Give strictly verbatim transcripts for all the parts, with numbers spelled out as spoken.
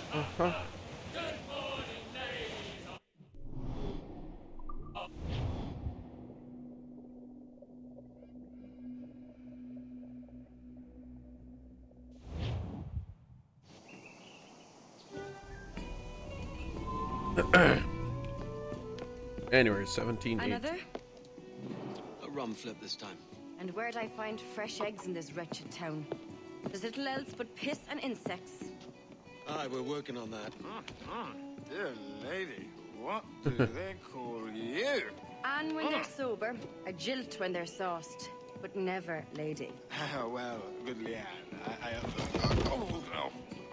Uh-huh. January seventeenth. Another? A rum flip this time. And where'd I find fresh eggs in this wretched town? There's little else but piss and insects. Aye, we're working on that. Uh, uh, dear lady, what do they call you? And when they're sober, a jilt when they're sauced, but never lady. Ah, well, good Leanne. I, I, uh, oh, oh.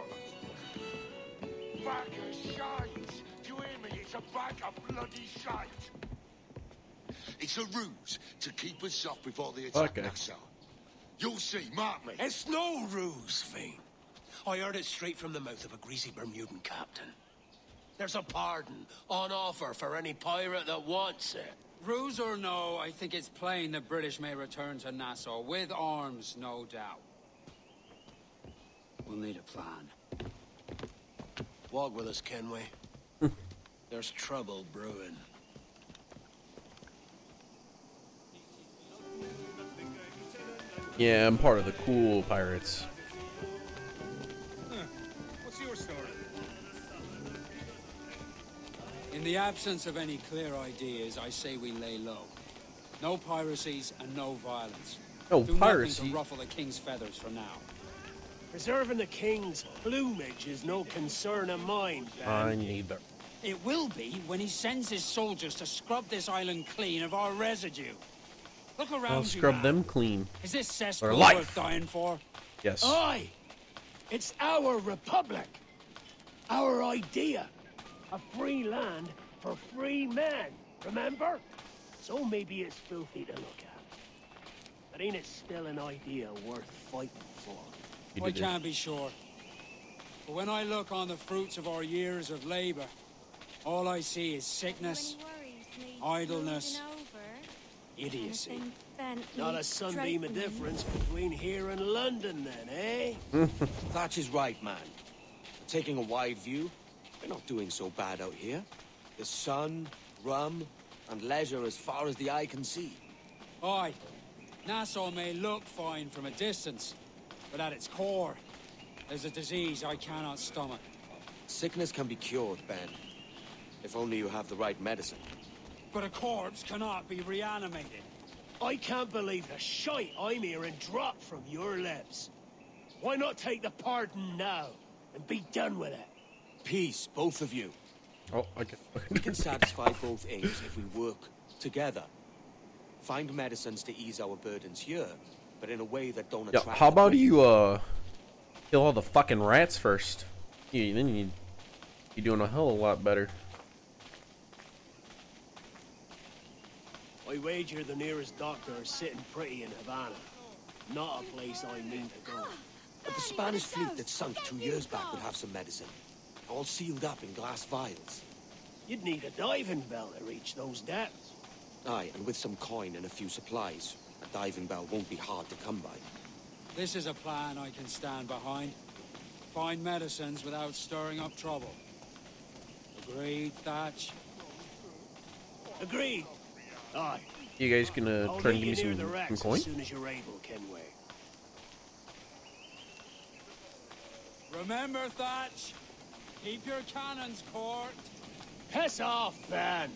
Bag of shite! Do you hear me? It's a bag of bloody shite! It's a ruse to keep us off before they attack Okay. Nassau. You'll see, mark me. It's no ruse, Fiend. I heard it straight from the mouth of a greasy Bermudan captain. There's a pardon on offer for any pirate that wants it. Ruse or no, I think it's plain the British may return to Nassau, with arms, no doubt. We'll need a plan. Walk with us, Kenway. There's trouble brewing. Yeah, I'm part of the cool pirates. What's your story? In the absence of any clear ideas, I say we lay low. No piracies and no violence. No Do piracy. nothing to ruffle the king's feathers for now. Preserving the king's plumage is no concern of mine, Ben. I neither. It will be when he sends his soldiers to scrub this island clean of our residue. Look around I'll you, scrub man. them clean. Is this Or cesspool life. worth dying for? Yes. Aye! It's our republic. Our idea. A free land for free men, remember? So maybe it's filthy to look at. But ain't it still an idea worth fighting for? You I did it. can't be sure. But when I look on the fruits of our years of labor, all I see is sickness, idleness, idiocy. Not a sunbeam of difference between here and London then, eh? Thatch is right, man. Taking a wide view, we're not doing so bad out here. The sun, rum, and leisure as far as the eye can see. Aye, Nassau may look fine from a distance, but at its core, there's a disease I cannot stomach. Sickness can be cured, Ben. If only you have the right medicine. But a corpse cannot be reanimated. I can't believe the shite I'm hearing drop from your lips. Why not take the pardon now and be done with it? Peace, both of you. Oh, okay. We can satisfy both aims if we work together. Find medicines to ease our burdens here, but in a way that don't Yo, attract how the about wicked. you uh kill all the fucking rats first? Yeah, then you you're doing a hell of a lot better. I wager the nearest doctor is sitting pretty in Havana. Not a place I mean to go. But the Spanish fleet that sunk two years back would have some medicine. All sealed up in glass vials. You'd need a diving bell to reach those depths. Aye, and with some coin and a few supplies, a diving bell won't be hard to come by. This is a plan I can stand behind. Find medicines without stirring up trouble. Agreed, Thatch? Agreed. Aye. You guys gonna I'll try meet and give you me near some, the wrecks some coin? as soon as you're able, Kenway. Remember, Thatch? Keep your cannons court. Piss off, Ben!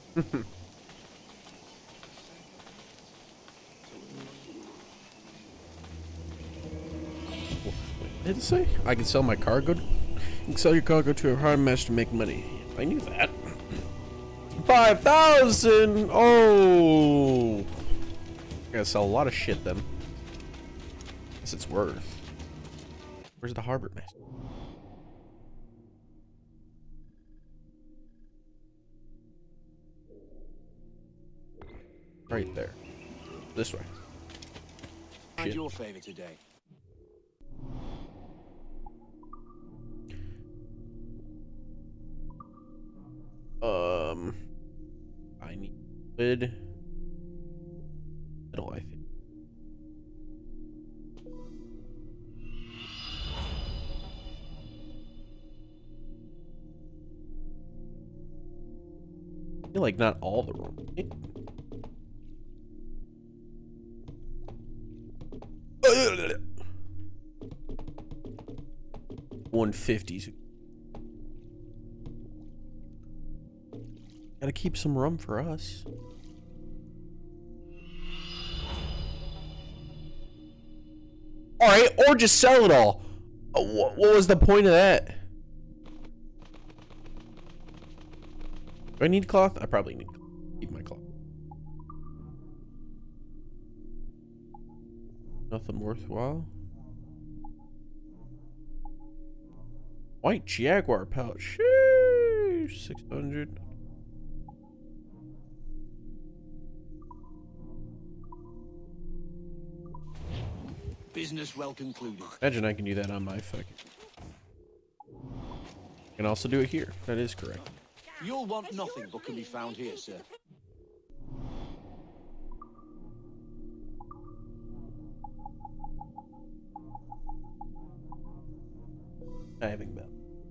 What did it say? I can sell my cargo. You can sell your cargo to a hard match to make money. I knew that. Five thousand. Oh, I gotta sell a lot of shit then. Guess it's worth. Where's the harbor master? Right there. This way. Find Shit. your favor today. Um, I need wood. Middle, I think. feel like not all the room. one fifties. Gotta keep some rum for us. Alright, or just sell it all. Uh, wh what was the point of that? Do I need cloth? I probably need to keep my cloth. Nothing worthwhile. White Jaguar pouch. Sheesh, six hundred. Business well concluded. Imagine I can do that on my fucking. I can also do it here. That is correct. You'll want nothing but can be found here, sir. Diving bell.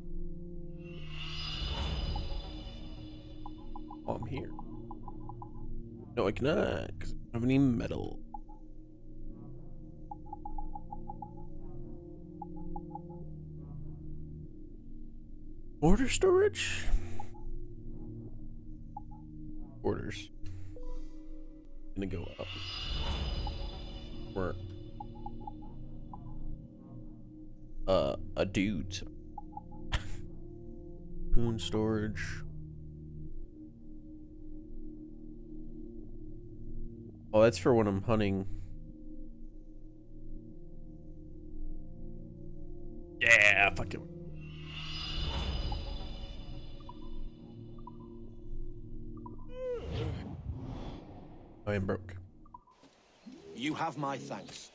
Oh, I'm here. No, I cannot, because I don't have any metal. Order storage? Orders. Gonna go up. We're uh a dude. Poon storage. Oh, that's for when I'm hunting. Yeah, fuck it. I am broke. You have my thanks.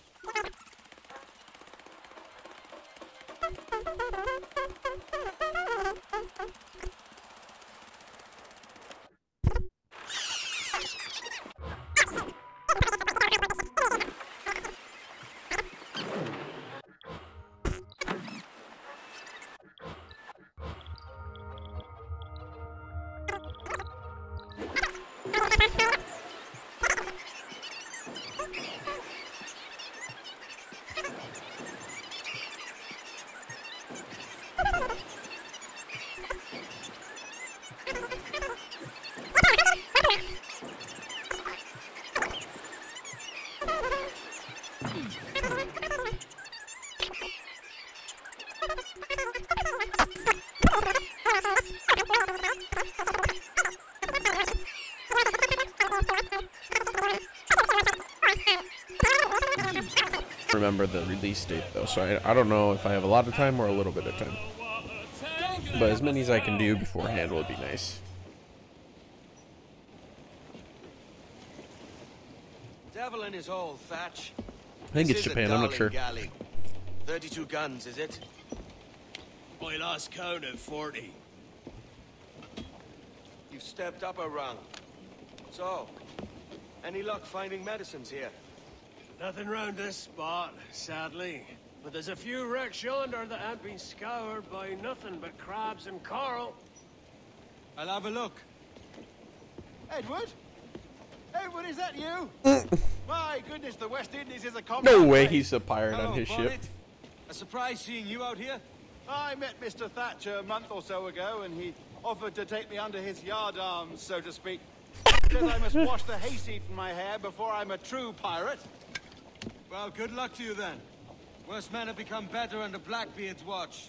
Remember the release date though, so I, I don't know if I have a lot of time or a little bit of time, but as many as I can do beforehand would be nice. Devil in his hole, Thatch. I think This it's is a Japan, I'm not darling sure. Galley. Thirty-two guns, is it? I lost count at forty. You've stepped up a rung. So, any luck finding medicines here? Nothing round this spot, sadly. But there's a few wrecks yonder that ain't been scoured by nothing but crabs and coral. I'll have a look. Edward? Edward, is that you? My goodness, the West Indies is a common. No way he's a pirate Hello, on his Bonnet. ship. A surprise seeing you out here. I met Mister Thatcher a month or so ago, and he offered to take me under his yardarms, so to speak. Says I must wash the hayseed from my hair before I'm a true pirate. Well, good luck to you then. Worse men have become better under Blackbeard's watch.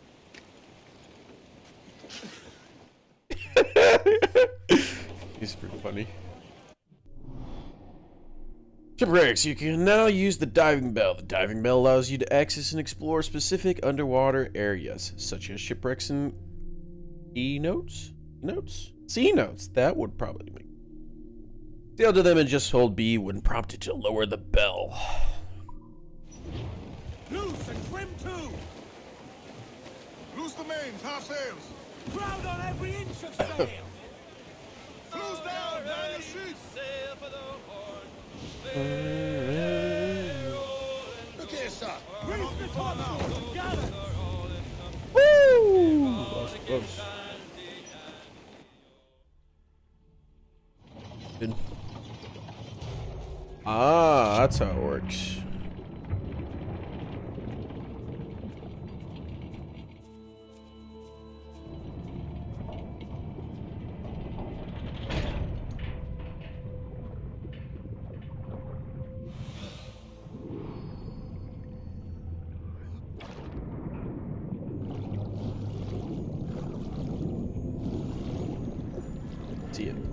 He's pretty funny. Shipwrecks, you can now use the diving bell. The diving bell allows you to access and explore specific underwater areas, such as shipwrecks and E notes? Notes? C notes. That would probably make. Sail to them and just hold B when prompted to lower the bell. Loose and trim too! Loose the mains, half sails! Crowd on every inch of sail! Close down, man your sheets! Look here, sir! Raise the topsails! Gather! Woo! Close, close. Ah, that's how it works. See it.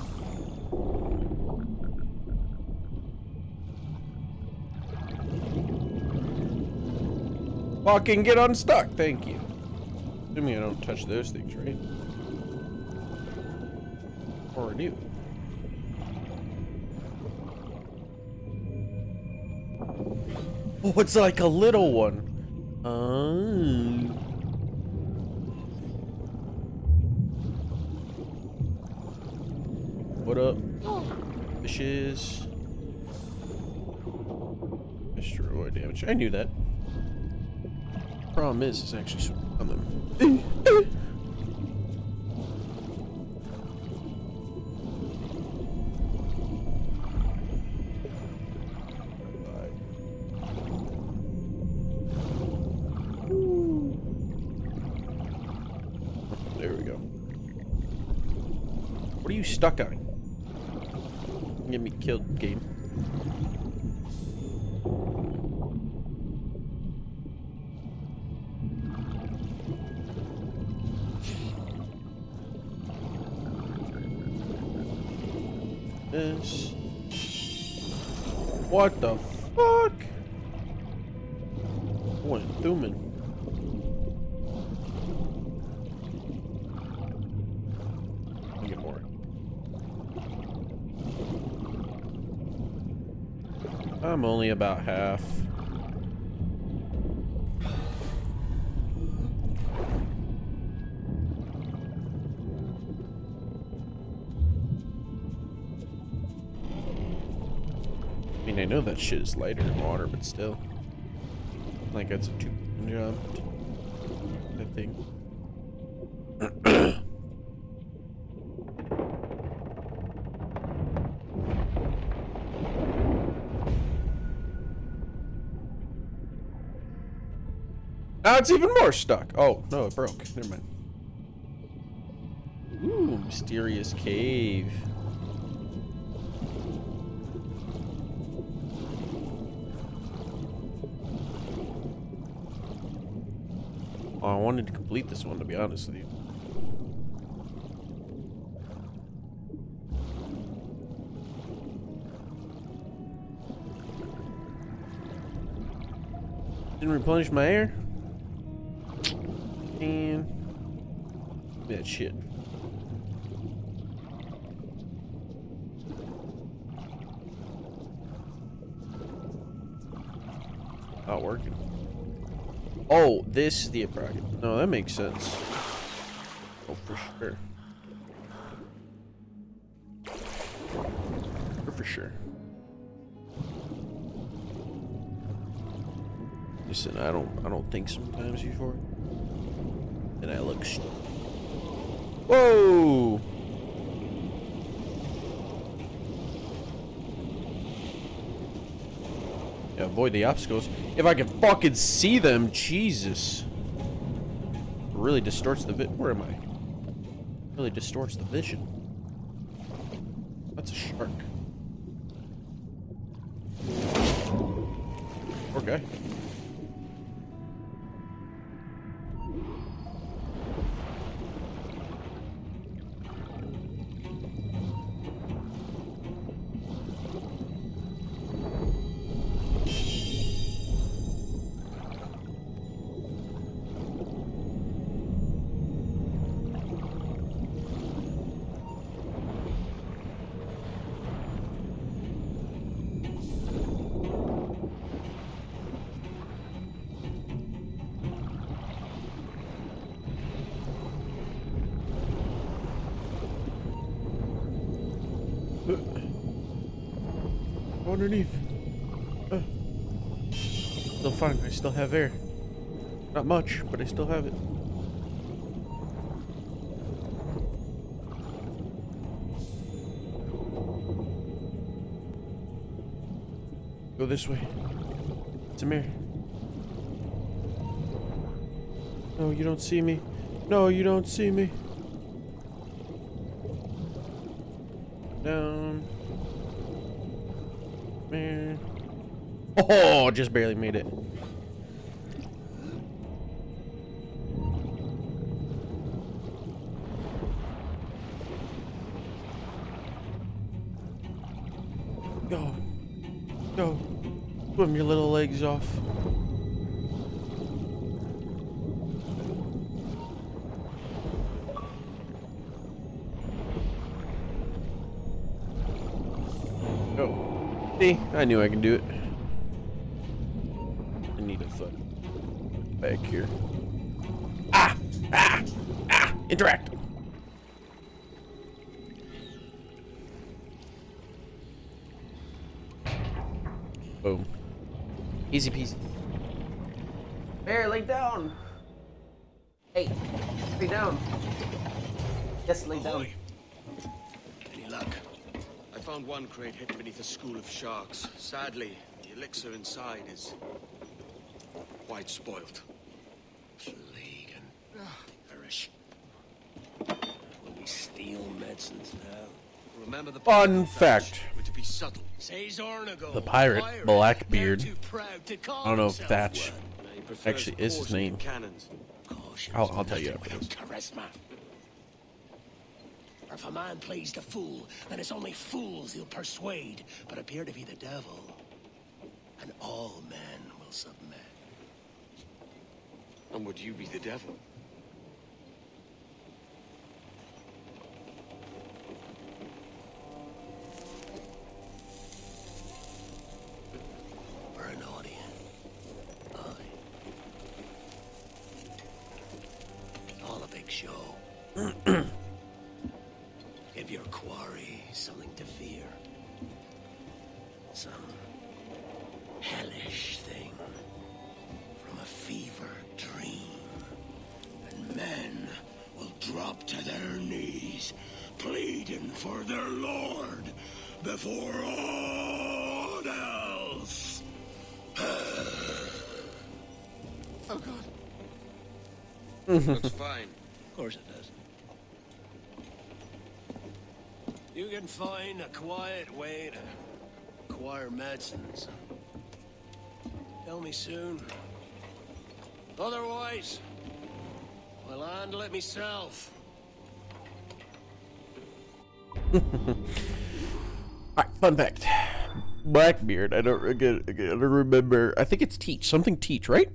Fucking get unstuck, thank you. Assuming I don't touch those things, right? Or I do. Oh, it's like a little one. Oh. What up? Fishes. Destroy damage. I knew that. Problem is, it's actually sort of coming. There we go. What are you stuck on? Get me killed, game. This. What the fuck? What Thuman? Get more. I'm only about half. I mean, I know that shit is lighter in water, but still. Like, that's a two job. I think. Now it's even more stuck. Oh, no, it broke. Never mind. Ooh, mysterious cave. Oh, I wanted to complete this one, to be honest with you. Didn't replenish my air? And that shit. Not working. Oh, this is the approximate. No, that makes sense. Oh, for sure. For, for sure. Listen, I don't, I don't think sometimes before. And I look. Whoa! Yeah, avoid the obstacles. If I can fucking see them, Jesus. It really distorts the vi- Where am I? Really distorts the vision. That's a shark. Poor guy. Underneath. Uh, still fine. I still have air. Not much, but I still have it. Go this way. Samir. No, you don't see me. No, you don't see me. Down. Man. Oh, just barely made it. Go. Go. Swim your little legs off. Go. See, I knew I can do it. I need a foot back here. Ah! Ah! Ah! Interact! Boom. Easy peasy. Bear, lay down. Hey, lay down. Yes, lay down. Any luck? I found one crate hidden beneath a school of sharks. Sadly, the elixir inside is quite spoiled. Plague and perish. Will we steal medicines now? Remember the Fun fact. We're to be subtle. The pirate, Blackbeard. I don't know if Thatch actually is his name. I'll, I'll tell you afterwards. Charisma. Or if a man plays the fool, then it's only fools he'll persuade, but appear to be the devil. And all men will submit. And would you be the devil? We're an audience. Aye. All a big show. Give your quarry something to fear. Some hellish thing from a fever dream. And men will drop to their knees, pleading for their lord before all else. Oh, God. Looks fine. Of course it does. You can find a quiet way to acquire medicines. Tell me soon. Otherwise, I'll handle it myself. Alright, fun fact. Blackbeard, I don't, I don't remember. I think it's Teach. Something Teach, right?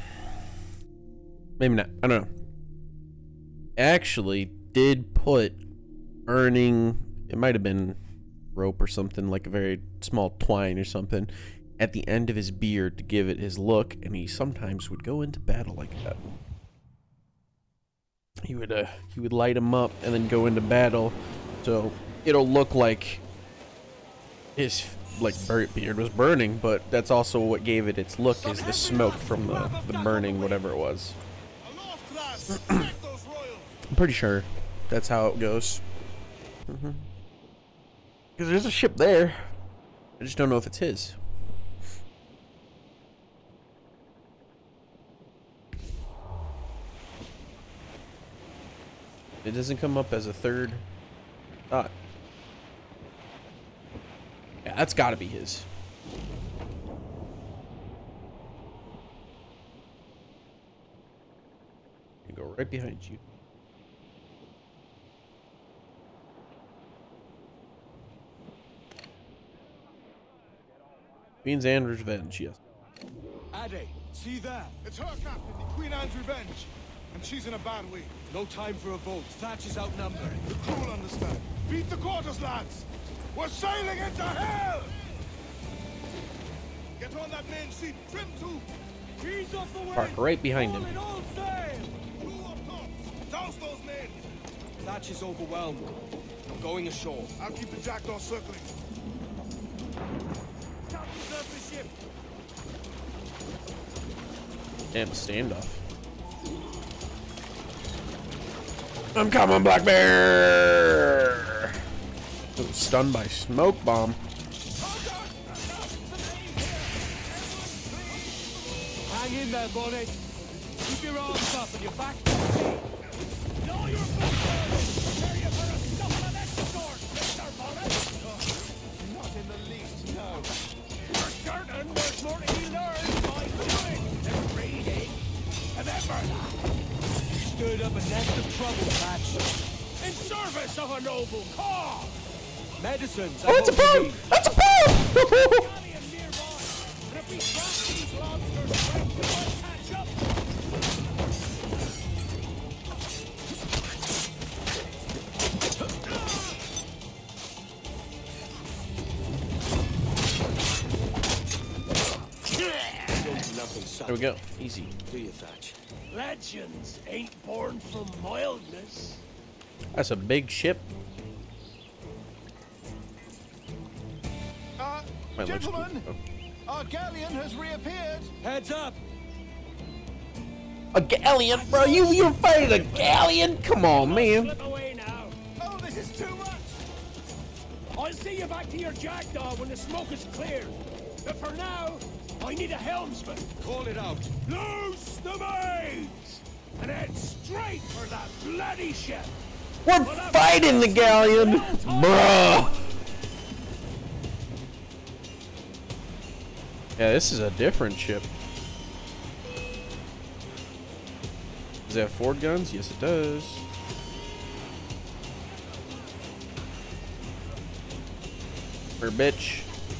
Maybe not. I don't know. Actually did put earning, it might have been rope or something, like a very small twine or something, at the end of his beard to give it his look, and he sometimes would go into battle like that. He would uh he would light him up and then go into battle, so it'll look like his like burnt beard was burning, but that's also what gave it its look, is the smoke from the, the burning whatever it was. I'm pretty sure that's how it goes. Mm-hmm. Because there's a ship there. I just don't know if it's his. It doesn't come up as a third thought. Yeah, that's gotta be his. I go right behind you. Queen's Anne's Revenge, yes. Ade, see that? It's her, Captain, the Queen Anne's Revenge. And she's in a bad way. No time for a vote. Thatch is outnumbered. The crew will understand. Beat the quarters, lads! We're sailing into hell! Get on that main seat, trim to! Ease off the way! Park right behind him. All sail! Crew up top! Douse those men! Thatch is overwhelmed. I'm going ashore. I'll keep the jackdaw circling. Damn standoff. I'm coming, Black Bear! Stunned by smoke bomb. there, Bonnet. Keep your arms up and your back to the sea. Know your foot, prepare you for a scuffle of escort, Mister Bonnet. Oh, not in the least, no. For certain, there's more to be learned by doing than reading. Remember that. Stirred up a nest of trouble, Patch. In service of a noble cause. Medicines. Oh, it's a bomb! That's a bomb! Galleon nearby. And if we trap these lobsters, strength will catch up. There we go. Easy. Do you, Thatch? Legends ain't born from mildness. That's a big ship. Uh, Might look gentlemen, stupid, our galleon has reappeared. Heads up. A galleon, bro? You you're fighting a galleon? Come on, man. Slip away now. Oh, this is too much. I'll see you back to your jackdaw when the smoke is cleared. But for now, I need a helmsman. Call it out. Loose the mains! And head straight for that bloody ship. We're fighting the galleon, bruh. Yeah, this is a different ship. Does it have Ford guns? Yes, it does. Or bitch.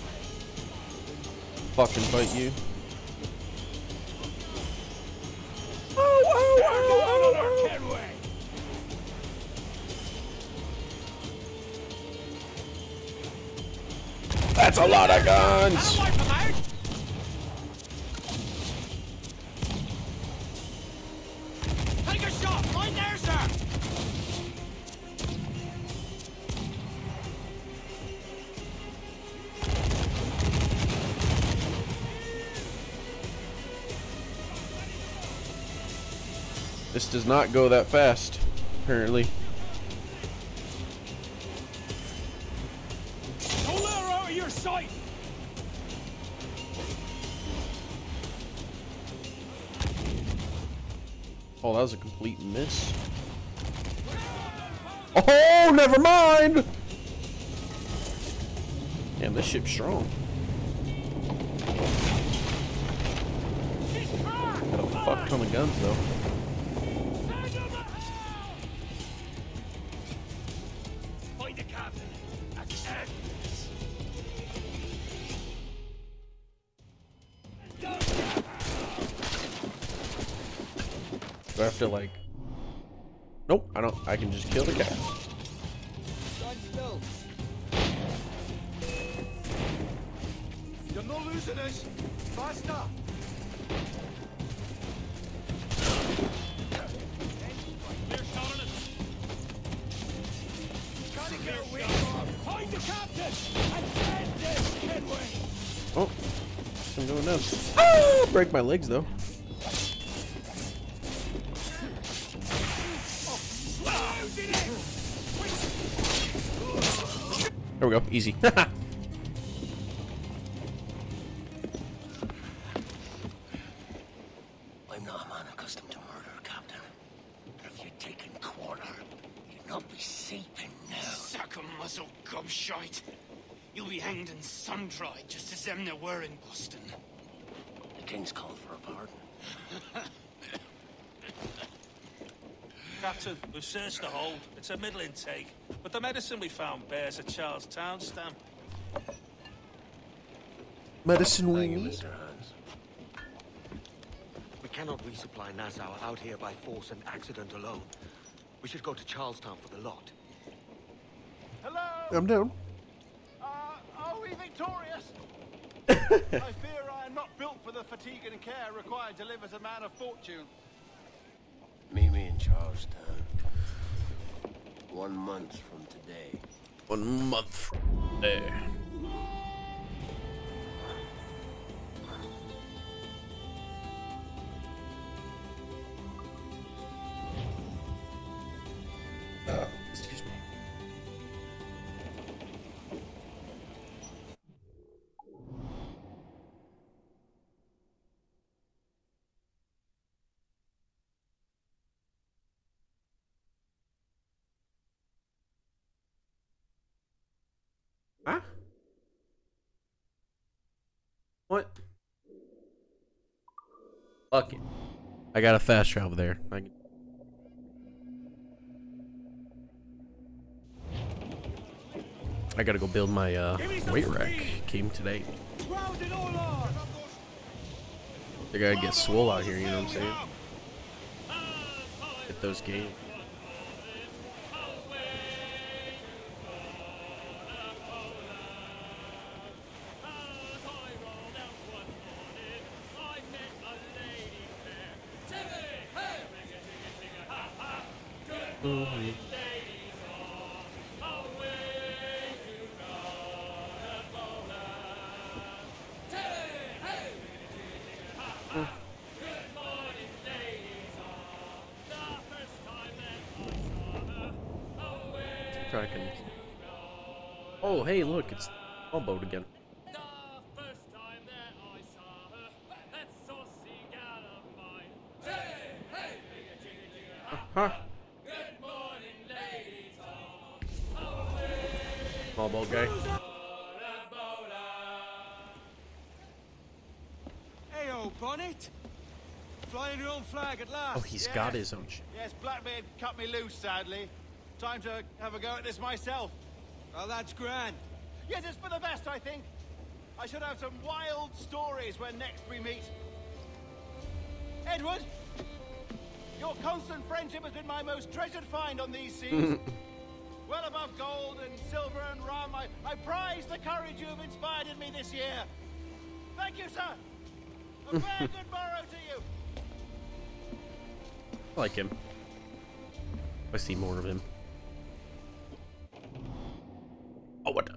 Fucking fight you. Oh, oh, oh, oh, oh. That's a lot of guns! Take a shot! Right there, sir! This does not go that fast, apparently. Don't let her out of your sight! Oh, that was a complete miss. Oh, never mind! Damn, this ship's strong. Got a fuck ton of guns, though. Find the captain. Attack this. Do I have to, like... Nope, I don't. I can just kill the guy. Stand still. You're not losing us. Faster. Find the captain. Attack this, Kenway. Oh, I'm going down. Ah, break my legs, though. There we go. Easy. I'm not a man accustomed to murder, Captain. But if you're taking quarter, you'd not be sleeping now. Sack of muzzle gobshite. You'll be hanged and sun-dried just as them there were in Boston. The King's called for a pardon. Captain, we've searched the hold. It's a middling take, but the medicine we found bears a Charlestown stamp. Medicine Thank you, wheel. Mister Hans. We cannot resupply Nassau out here by force and accident alone. We should go to Charlestown for the lot. Hello. I'm down. Uh, are we victorious? I fear I am not built for the fatigue and care required to live as a man of fortune. Meet me in Charlestown. One month from today. One month from there. Uh, excuse me. What? Fuck it. I got a fast travel there. I can... I gotta go build my uh, weight rack. Came today. I gotta get swole out here, you know what I'm saying? Get those games. Mm-hmm. Tracking. Oh, hey, look, it's all boat again. Uh-huh. Small boat guy. Hey, old Bonnet. Flying your own flag at last. Oh, he's yeah. got his own shit. Yes, Blackbeard cut me loose, sadly. Time to have a go at this myself. Well, that's grand. Yes, it's for the best, I think. I should have some wild stories when next we meet. Edward, your constant friendship has been my most treasured find on these seas. Well above gold and silver and rum, I, I prize the courage you have inspired in me this year. Thank you, sir. A very good morrow to you. I like him. I see more of him. Oh, what the?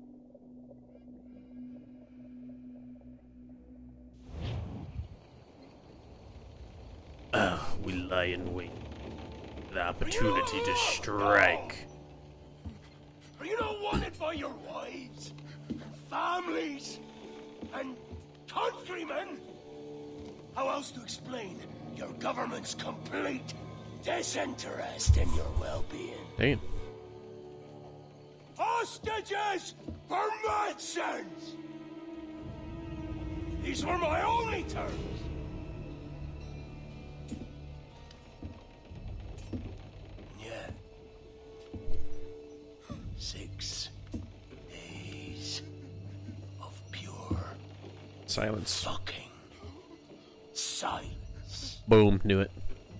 Oh, we lie in wait. The opportunity to strike. Are you not wanted by your wives, and families, and countrymen? How else to explain your government's complete disinterest in your well-being? Damn. Hostages for medicines! These were my only terms. Yeah. Six days of pure silence. Fucking silence. Boom, knew it.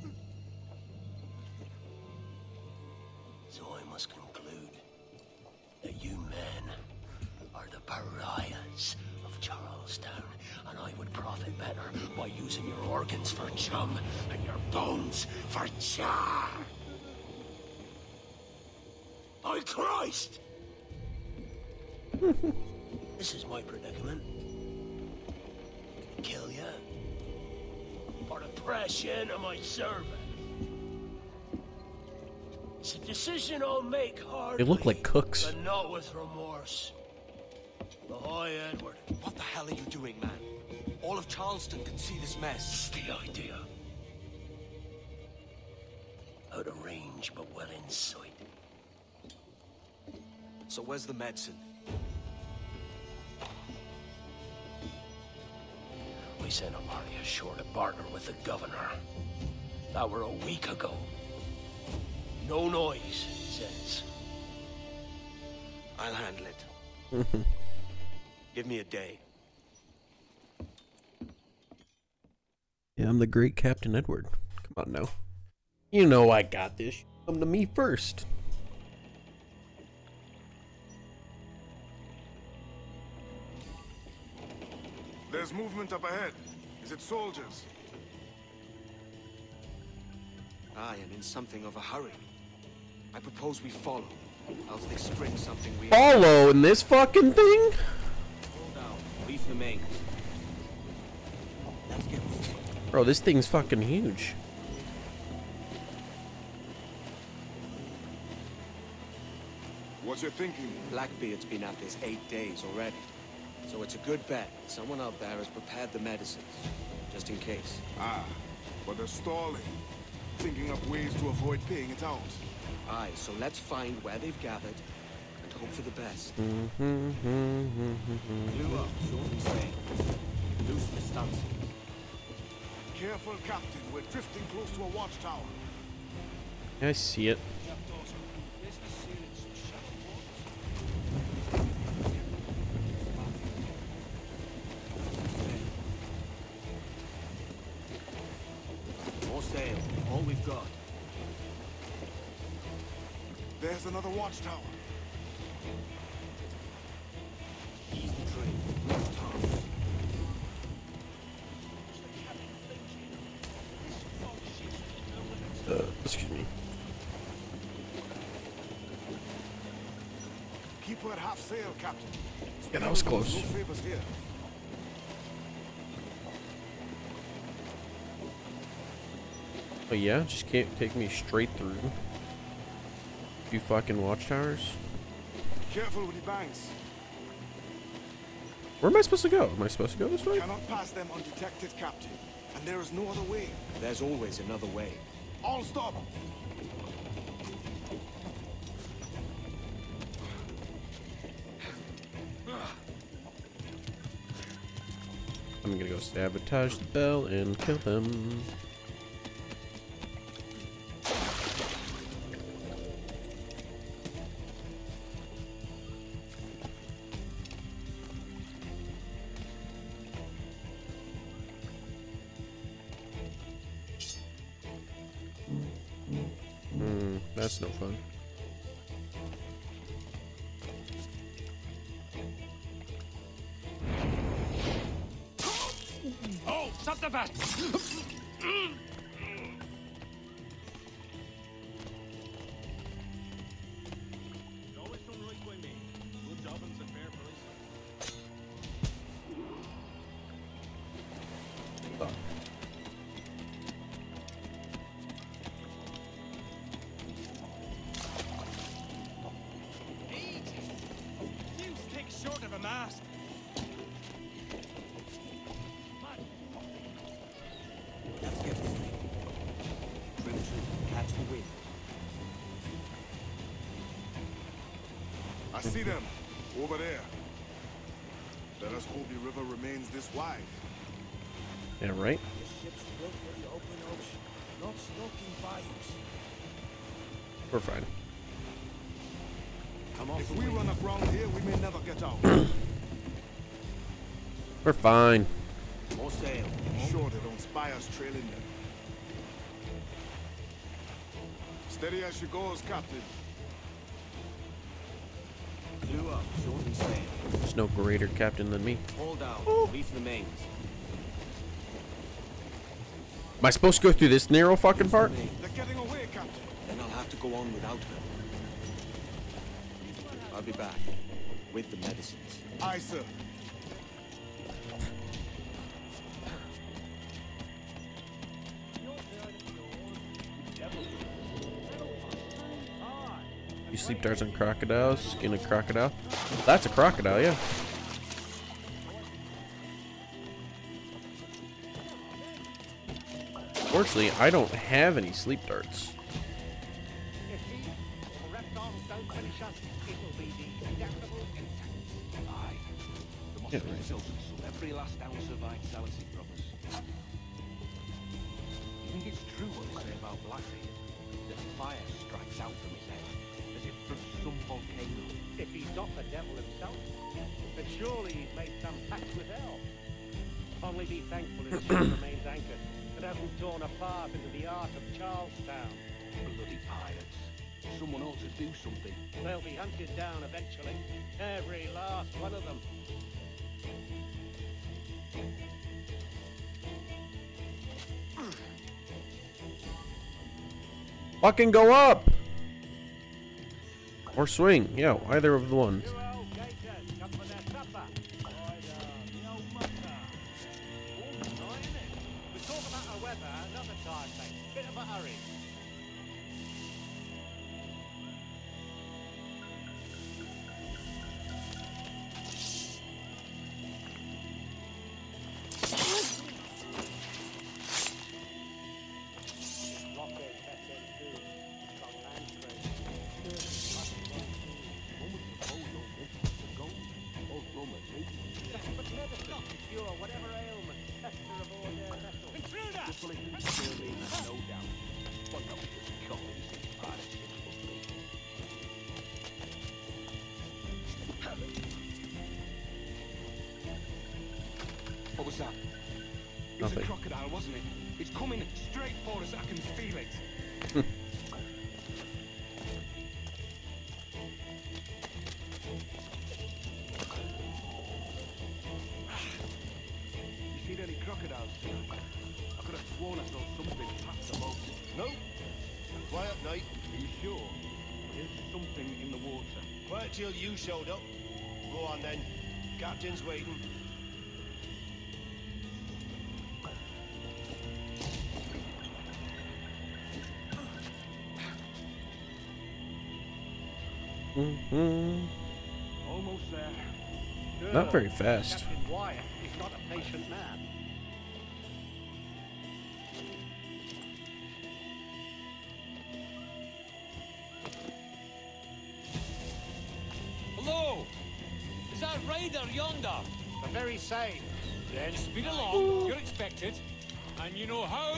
So I must conclude that you men are the pariahs of Charlestown, and I would profit better by using your organs for chum and your bones for char. By Christ! This is my predicament. Kill ya, or to press you into my service. It's a decision I'll make hardly, They look like cooks. but not with remorse. Ahoy, Edward. What the hell are you doing, man? All of Charleston can see this mess. It's the idea. Out of range, but well in sight. So where's the medicine? We sent a party ashore to barter with the governor. That were a week ago. No noise, he says. I'll handle it. Give me a day. Yeah, I'm the great Captain Edward. Come on now. You know I got this. Come to me first. There's movement up ahead. Is it soldiers? I am in something of a hurry. I propose we follow, else they spring something we Follow in this fucking thing? Hold down. Reef the main. Let's get moving. Bro, this thing's fucking huge. What's your thinking? Blackbeard's been at this eight days already. So it's a good bet. Someone out there has prepared the medicines, just in case. Ah, but they're stalling. Thinking up ways to avoid paying it out. Aye, so let's find where they've gathered and and hope for the best. Mm-hmm. Blew up, shortly saying. Loose the stance. Careful, Captain. We're drifting close to a watchtower. I see it. More sail. All we've got. There's another watchtower. Ease the train. Left arms. Uh, excuse me. Keep her at half sail, Captain. Yeah, that was close. No favors here. Oh yeah, just can't take me straight through. You fucking watchtowers. Careful with the banks. Where am I supposed to go? Am I supposed to go this way? Cannot pass them undetected, Captain. And there is no other way. There's always another way. All stop! I'm gonna go sabotage the bell and kill them. Hmm, that's no fun. Oh, stop the bat! Short of a mask. Let's get this thing. Trim to catch the wind. I see them. Over there. Let us hope the river remains this wide. Yeah, right? The ship's built for the open ocean, not stuck in bayous. We're fine. If we run aground here, we may never get out. We're fine. More sail. Sure they don't spy us trailing them. Steady as she goes, Captain. Blew up, shortly saying. There's no greater captain than me. Hold down. Reef the mains. Am I supposed to go through this narrow fucking part? They're getting away, Captain. Then I'll have to go on without her. I'll be back with the medicines. Aye, sir. You sleep darts on crocodiles, skin a crocodile. That's a crocodile, yeah. Fortunately, I don't have any sleep darts. Yeah, right. Every last ounce of vitality from us. You think it's true what they say about Blackbeard? That fire strikes out from his head, as if from some volcano. If he's not the devil himself, then surely he's made some pact with hell. Only be thankful his ship remains anchored, and hasn't torn apart into the art of Charlestown. Bloody pirates. Someone ought to do something. They'll be hunted down eventually. Every last one of them. Fucking go up! Or swing. Yeah, either of the ones. was that? It was Nothing. a crocodile, wasn't it? It's coming straight for us. I can feel it. You seen any crocodiles? I could have sworn I saw something past the boat. No. Quiet night. Are you sure? There's something in the water. Quiet till you showed up. Go on then. Captain's waiting. Mm-hmm. Almost there. Good. Not very fast. Captain Wyatt is not a patient man. Hello! Is that Raider yonder? The very same. Then speed along. You're expected. And you know how.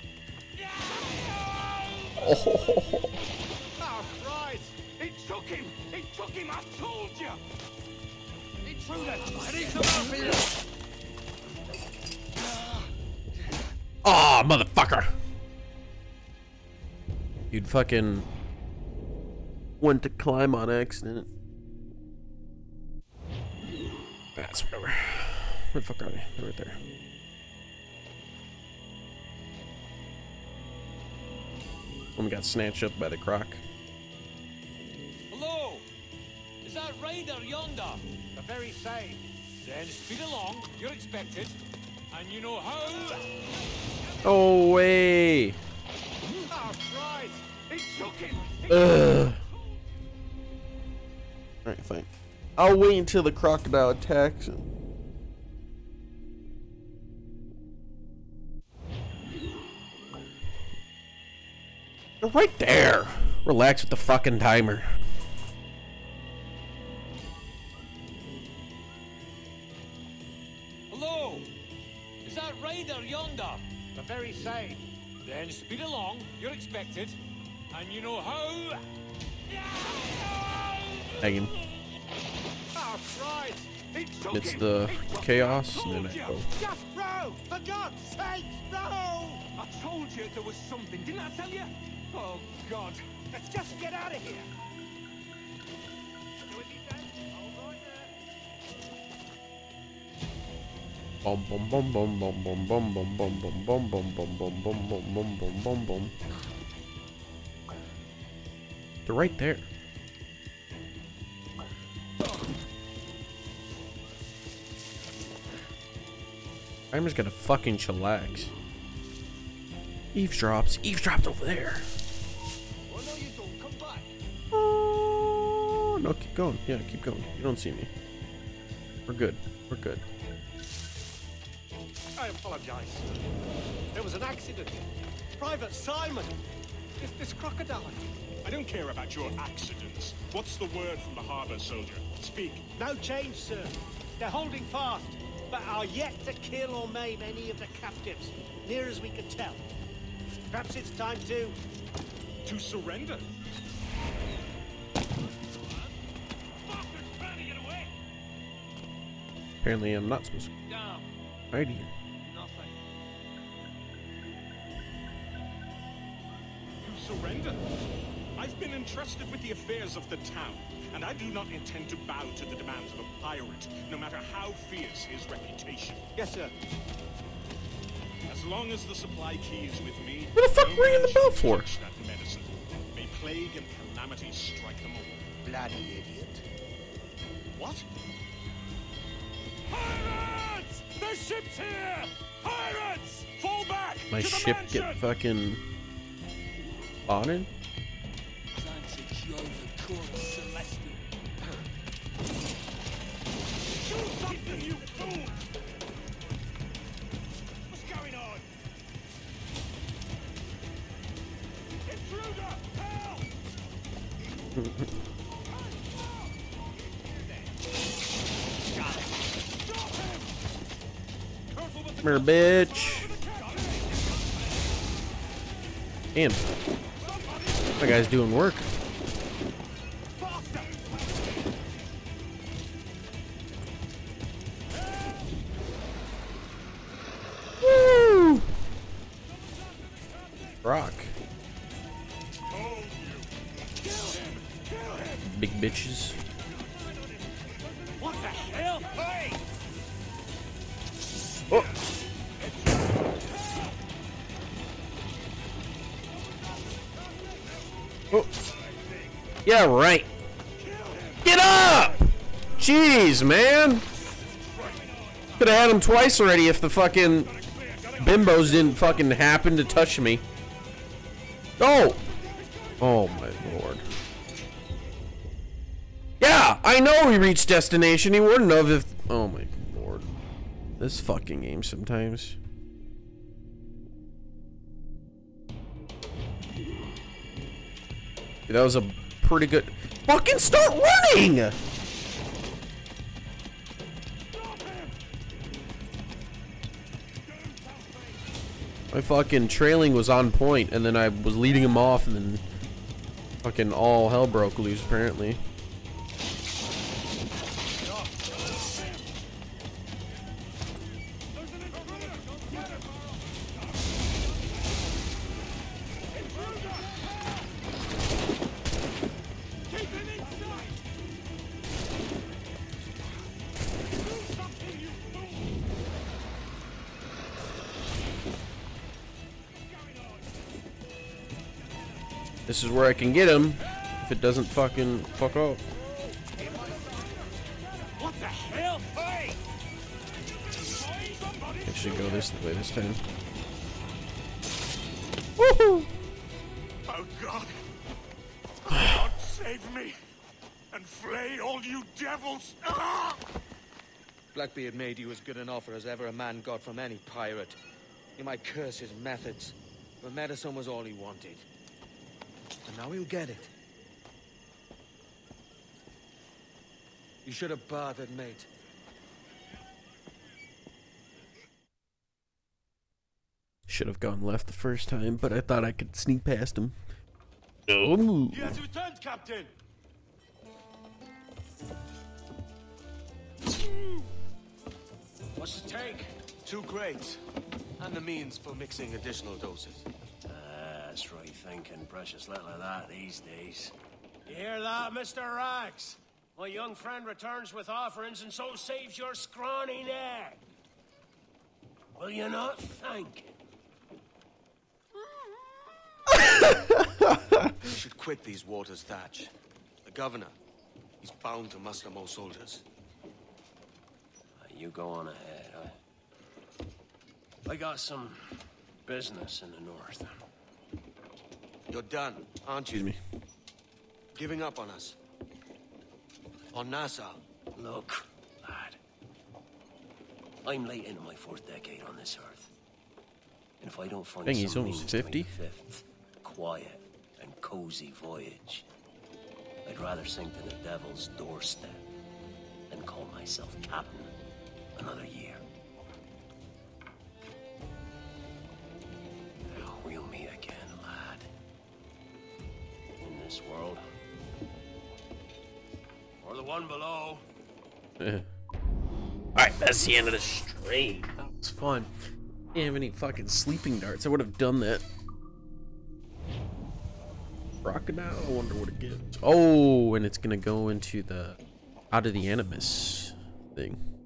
Oh. Oh, Christ! It took him! It took him! I told you! Intruder! I need some help here! Ah, motherfucker! You'd fucking went to climb on accident. That's whatever. Where the fuck are they? They're right there. When we got snatched up by the croc. Hello! Is that Raider yonder? The very same. Then speed along. You're expected. And you know how. Oh, way! Oh, Christ! It took him! Ugh. Alright, fine. I'll wait until the crocodile attacks him. They're right there. Relax with the fucking timer. Hello! Is that Raider yonder? The very same. Then speed along. You're expected. And you know how. Hanging. Oh, Christ! It took It's him! the It took chaos, him. I and then told I you. go. Just row! For God's sake, row! I told you there was something, didn't I tell you? Oh, God. Let's just get out of here. Do as he says. Hold right there. Bum bum bum bum bum bum bum bum bum bum bum bum bum bum bum bum bum bum bum bum. They're right there. I'm just gonna fucking chillax. Eavesdrops. Eavesdrops over there. Well, no, you don't. Come back. Oh no, keep going. Yeah, keep going. You don't see me. We're good. We're good. I apologize. There was an accident. Private Simon. This, this crocodile. I don't care about your accidents. What's the word from the harbor, soldier? Speak. No change, sir. They're holding fast, but are yet to kill or maim any of the captives, near as we can tell. Perhaps it's time to... To surrender? Apparently I'm not supposed to. Down. Right here. Nothing. To surrender? I've been entrusted with the affairs of the town, and I do not intend to bow to the demands of a pirate, no matter how fierce his reputation. Yes, sir. As long as the supply key is with me, What the fuck no ringing man the bell shall for? touch that medicine. May plague and calamity strike them all. Bloody idiot. What? Pirates! The ship's here! Pirates! Fall back! My to the ship mansion! get fucking spotted? Do something, you fool! What's going on? Intruder! Help! Come here, bitch. Damn. My guy's doing work. Big bitches. What the hell? Hey! Oh. Oh. Yeah, right. Get up! Jeez, man. Could have had him twice already if the fucking bimbos didn't fucking happen to touch me. Oh! Oh my lord. Yeah, I know he reached destination. He wouldn't have if... Oh my lord. This fucking game sometimes. That was a pretty good... Fucking start running! My fucking trailing was on point, and then I was leading him off, and then fucking all hell broke loose, apparently. This is where I can get him if it doesn't fucking fuck up. What the hell? Hey! I should go this way this time. Woohoo! Oh God! God save me and flay all you devils! Ah! Blackbeard made you as good an offer as ever a man got from any pirate. You might curse his methods, but medicine was all he wanted. And now he'll get it. You should have bartered, mate. Should have gone left the first time, but I thought I could sneak past him. Oh. He has returned, Captain! What's the take? Two crates. And the means for mixing additional doses. That's right thinking, precious little of that these days. You hear that, Mister Rags? My young friend returns with offerings and so saves your scrawny neck. Will you not thank him? You should quit these waters, Thatch. The governor, he's bound to muster more soldiers. You go on ahead. I, I got some business in the north. You're done, aren't you? Excuse me. Giving up on us. On Nassau. Look, lad. I'm late into my fourth decade on this earth. And if I don't find Dang, he's some almost means to make fifty. the fifth quiet and cozy voyage, I'd rather sink to the devil's doorstep than call myself captain another year. We'll meet again, lad. In this world. Or the one below. Alright, that's the end of the stream. That was fun. Didn't have any fucking sleeping darts. I would have done that. Crocodile? I wonder what it gives. Oh, and it's gonna go into the out of the Animus thing.